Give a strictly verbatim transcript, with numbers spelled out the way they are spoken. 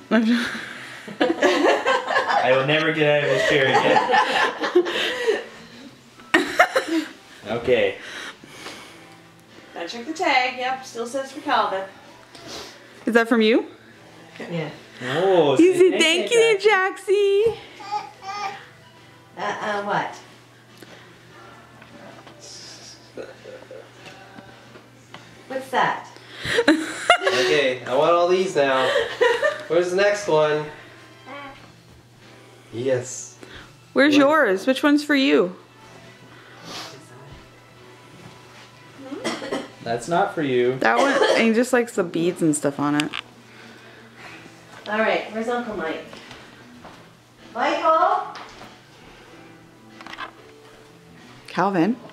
I will never get out of this chair again. Okay. Gotta check the tag. Yep, still says for Calvin. Is that from you? Yeah. Oh, You said thank you, Jaxie. Uh, uh, what? What's that? Okay, I want all these now. Where's the next one? Yes. Where's yours? Which one's for you? That's not for you. That one, and he just likes the beads and stuff on it. All right, where's Uncle Mike? Michael? Calvin?